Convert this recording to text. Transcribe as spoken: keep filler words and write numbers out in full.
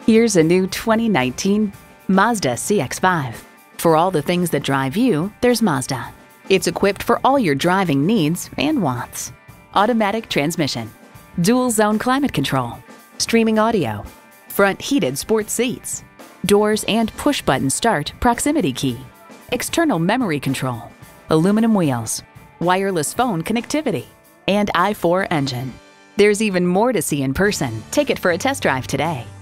Here's a new twenty nineteen Mazda C X five. For all the things that drive you, there's Mazda. It's equipped for all your driving needs and wants. Automatic transmission, dual zone climate control, streaming audio, front heated sports seats, doors and push button start proximity key, external memory control, aluminum wheels, wireless phone connectivity, and I four engine. There's even more to see in person. Take it for a test drive today.